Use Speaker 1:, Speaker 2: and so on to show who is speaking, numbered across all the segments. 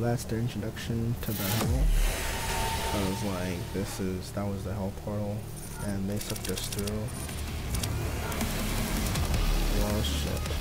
Speaker 1: that's their introduction to the hell. I was like, that was the hell portal, and they sucked us through. Well, shit.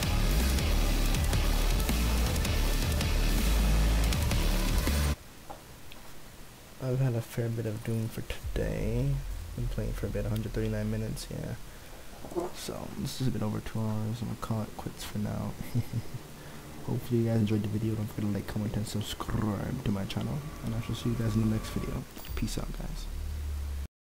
Speaker 1: I've had a fair bit of Doom for today. Been playing for a bit, 139 minutes, yeah. So, this is a bit over 2 hours. I'm gonna call it quits for now. Hopefully you guys enjoyed the video. Don't forget to like, comment, and subscribe to my channel. And I shall see you guys in the next video. Peace out, guys.